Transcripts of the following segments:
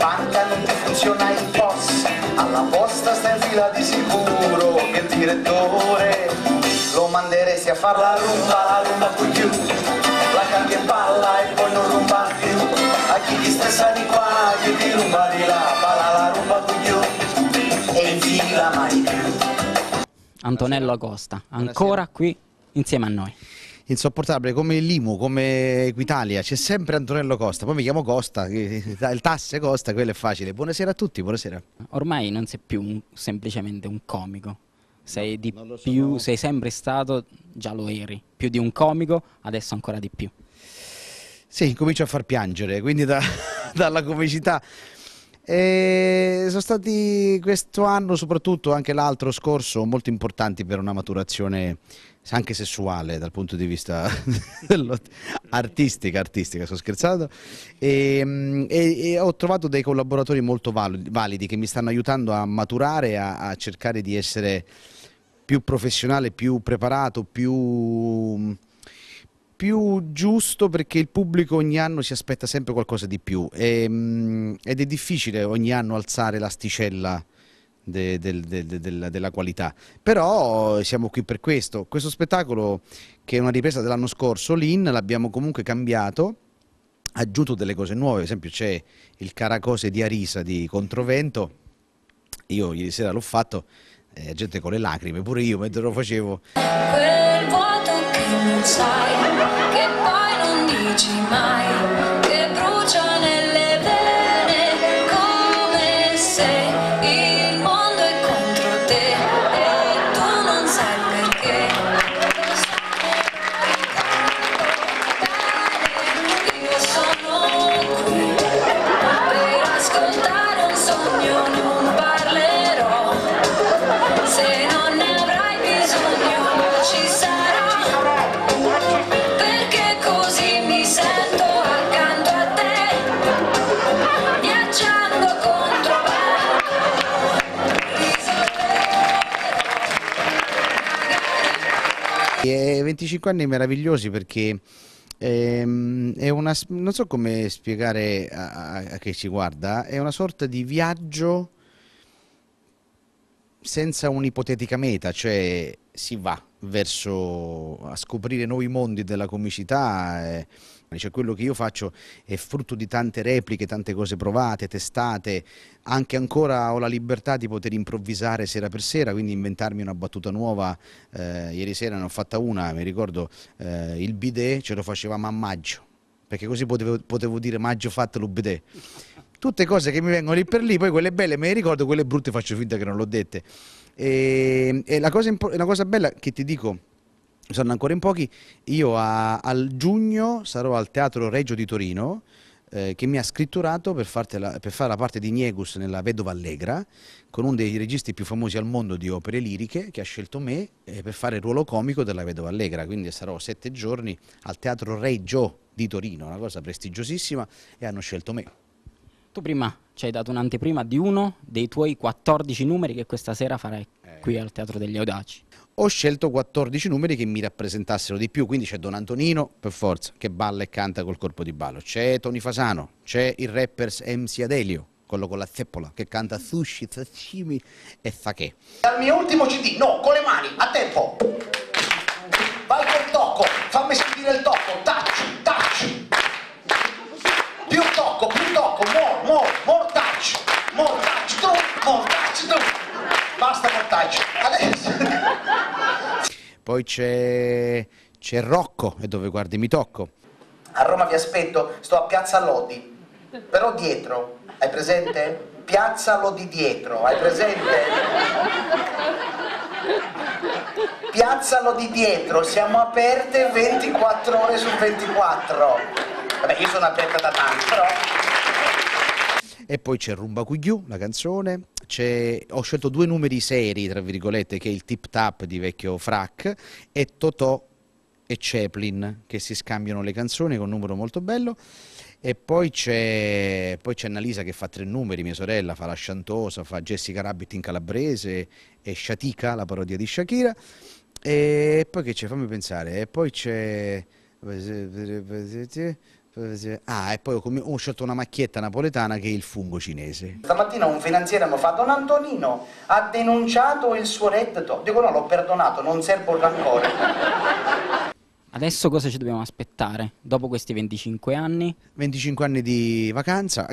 banca non ti funziona il POS, alla posta sta in fila di sicuro che il direttore lo manderesti a far la rumba con più, la cambia in palla e poi non rumba più, a chi ti stressa di qua, chi ti rumba di là, palla la rumba con più e in fila mai più. Antonello Acosta, ancora qui insieme a noi. Insopportabile, come l'IMU, come Equitalia, c'è sempre Antonello Costa, poi mi chiamo Costa, il tasse Costa, quello è facile. Buonasera a tutti, buonasera. Ormai non sei più semplicemente un comico, sei di non lo più, sono. sei sempre stato, già lo eri, più di un comico, adesso ancora di più. Sì, comincio a far piangere, quindi dalla comicità. Sono stati questo anno, soprattutto anche l'altro scorso, molto importanti per una maturazione anche sessuale dal punto di vista artistica, sto scherzando, e ho trovato dei collaboratori molto validi che mi stanno aiutando a maturare, a cercare di essere più professionale, più preparato, più giusto, perché il pubblico ogni anno si aspetta sempre qualcosa di più ed è difficile ogni anno alzare l'asticella della qualità, però siamo qui per questo. Questo spettacolo, che è una ripresa dell'anno scorso, l'IN, l'abbiamo comunque cambiato, aggiunto delle cose nuove. Ad esempio c'è il Caracose di Arisa di Controvento, io ieri sera l'ho fatto, gente con le lacrime, pure io mentre lo facevo. Quel vuoto che non sai, che poi non dici mai, che brucia nelle vene, come se il mondo è contro te e tu non sai perché. Lo sai, io sono qui per ascoltare un sogno, non parlerò, se non ne avrai bisogno ci sarò, perché così mi sento accanto a te, viaggiando contro E 25 anni meravigliosi, perché è non so come spiegare a chi ci guarda, è una sorta di viaggio senza un'ipotetica meta, cioè si va verso a scoprire nuovi mondi della comicità. Cioè, quello che io faccio è frutto di tante repliche, tante cose provate, testate, anche ancora ho la libertà di poter improvvisare sera per sera, quindi inventarmi una battuta nuova. Ieri sera ne ho fatta una, mi ricordo, il bidet ce lo facevamo a maggio, perché così potevo dire maggio fatelo bidet. Tutte cose che mi vengono lì per lì, poi quelle belle me le ricordo, quelle brutte faccio finta che non l'ho dette. E una cosa bella che ti dico, sono ancora in pochi, io al giugno sarò al Teatro Regio di Torino, che mi ha scritturato per fare la parte di Niegus nella Vedova Allegra, con uno dei registi più famosi al mondo di opere liriche, che ha scelto me per fare il ruolo comico della Vedova Allegra, quindi sarò 7 giorni al Teatro Regio di Torino, una cosa prestigiosissima, e hanno scelto me. Tu prima ci hai dato un'anteprima di uno dei tuoi 14 numeri che questa sera farai qui al Teatro degli Audaci. Ho scelto 14 numeri che mi rappresentassero di più, quindi c'è Don Antonino, per forza, che balla e canta col corpo di ballo, c'è Tony Fasano, c'è il rapper MC Adelio, quello con la zeppola, che canta sushi, sashimi e sake. Dal mio ultimo CD, no, con le mani, a tempo. Vai col tocco, fammi sentire il tocco, touch, touch. Più tocco, more touch, tu. Basta more touch. Adesso. Poi c'è Rocco, e dove guardi mi tocco. A Roma vi aspetto, sto a Piazza Lodi, però dietro, hai presente? Piazza Lodi dietro, hai presente? Piazza Lodi dietro, siamo aperte 24 ore su 24. Vabbè, io sono aperta da tanto, però. E poi c'è Rumba Cugliù, la canzone, ho scelto 2 numeri seri, tra virgolette, che è il Tip Tap di Vecchio Frac, e Totò e Chaplin, che si scambiano le canzoni, con un numero molto bello. E poi c'è Annalisa che fa 3 numeri, mia sorella, fa la Sciantosa, fa Jessica Rabbit in calabrese e Shatika, la parodia di Shakira. E poi che c'è, fammi pensare, e poi c'è E poi ho scelto una macchietta napoletana che è il fungo cinese. Stamattina un finanziere mi fa: Don Antonino ha denunciato il suo reddito. Dico: no, l'ho perdonato, non servo il rancore. Adesso cosa ci dobbiamo aspettare dopo questi 25 anni? 25 anni di vacanza.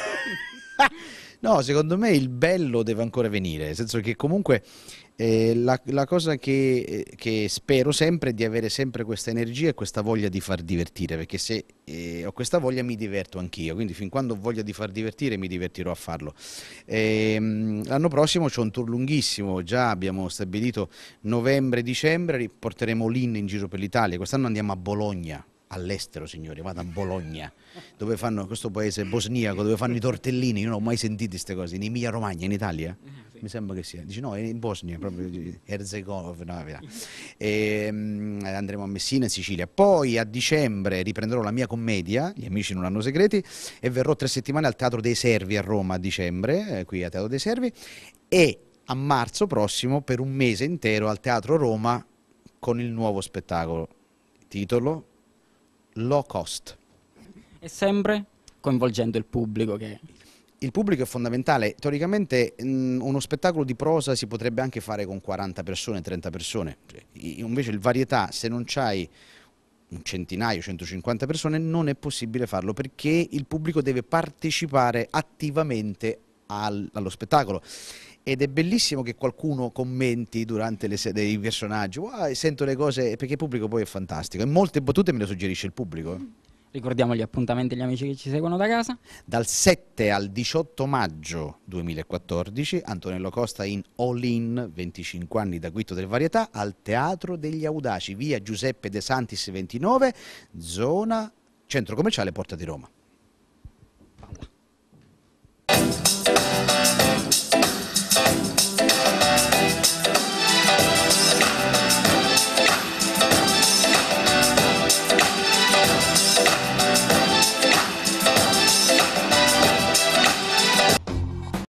No, secondo me il bello deve ancora venire, nel senso che comunque la cosa che spero sempre è di avere sempre questa energia e questa voglia di far divertire, perché se ho questa voglia mi diverto anch'io, quindi fin quando ho voglia di far divertire mi divertirò a farlo. L'anno prossimo c'è un tour lunghissimo, già abbiamo stabilito novembre-dicembre, porteremo l'IN in giro per l'Italia, quest'anno andiamo a Bologna. All'estero, signori, vado a Bologna, dove fanno questo paese bosniaco, dove fanno i tortellini. Io non ho mai sentito queste cose. In Emilia Romagna, in Italia? Sì. Mi sembra che sia. Dice no, è in Bosnia, proprio Erzegovina. Andremo a Messina, in Sicilia. Poi a dicembre riprenderò la mia commedia, Gli amici non hanno segreti, e verrò 3 settimane al Teatro dei Servi a Roma a dicembre, qui a Teatro dei Servi, e a marzo prossimo per un mese intero al Teatro Roma con il nuovo spettacolo. Titolo Low Cost. E sempre coinvolgendo il pubblico che... Il pubblico è fondamentale. Teoricamente uno spettacolo di prosa si potrebbe anche fare con 40 persone, 30 persone. Invece il varietà, se non c'hai un centinaio, 150 persone, non è possibile farlo perché il pubblico deve partecipare attivamente allo spettacolo. Ed è bellissimo che qualcuno commenti durante dei personaggi, wow, sento le cose, perché il pubblico poi è fantastico. E molte battute me le suggerisce il pubblico. Ricordiamo gli appuntamenti agli amici che ci seguono da casa. Dal 7 al 18 maggio 2014, Antonello Costa in All In, 25 anni da Guitto del Varietà, al Teatro degli Audaci, via Giuseppe De Santis 29, zona centro commerciale Porta di Roma.